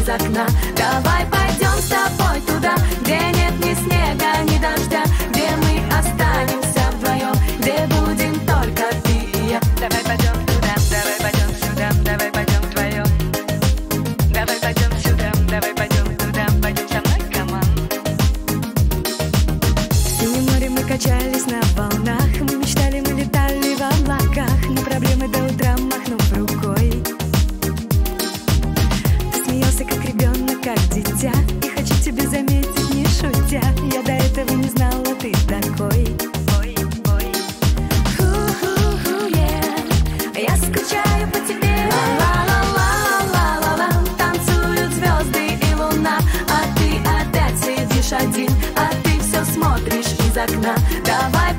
из окна. Давай пойдем с тобой туда, где нет ни снега, ни дождя, где мы останемся вдвоем, где будем только ты и я. Давай пойдем туда, давай пойдем сюда, давай пойдем вдвоем. Давай пойдем сюда, давай пойдем туда, пойдем со мной, камон. В синем море мы качались на волнах, мы мечтали, мы летали в облаках, на проблемы до утра махнув рукой. Ты смеялся как ребенок, как дитя, и хочу тебе заметить, не шутя, я до этого не знала, ты такой. Я скучаю по тебе. Ла-ла-ла-ла-ла-ла. Танцуют звезды и луна, а ты опять сидишь один, а ты все смотришь из окна. Давай